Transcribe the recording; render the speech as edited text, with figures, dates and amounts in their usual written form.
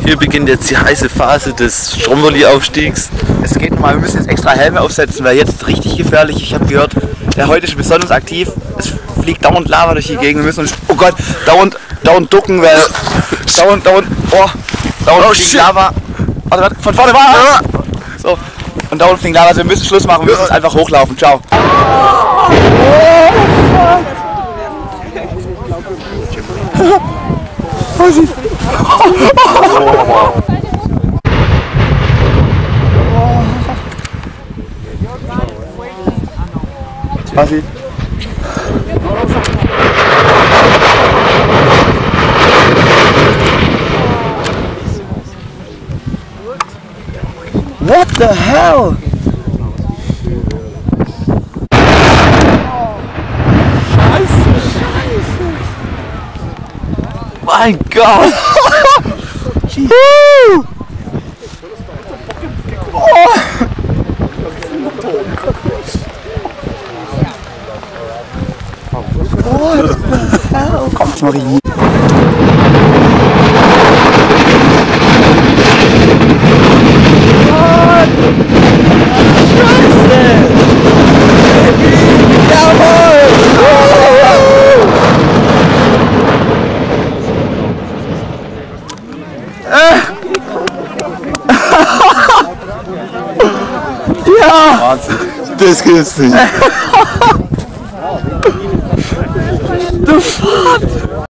Hier beginnt jetzt die heiße Phase des Stromboli-Aufstiegs. Es geht nochmal, wir müssen jetzt extra Helme aufsetzen, weil jetzt richtig gefährlich. Ich habe gehört, der heute ist besonders aktiv. Es fliegt dauernd Lava durch die Gegend. Wir müssen uns, oh Gott, dauernd ducken, weil dauernd fliegt Lava. Warte, von vorne war so. Und dauernd fliegt Lava, also wir müssen Schluss machen, wir müssen uns einfach hochlaufen. Ciao. Basi. What the hell? Scheiße. Mein Gott! Kommt mal hier. Ja! Wahnsinn. Das gibt's nicht. Du Fahrt!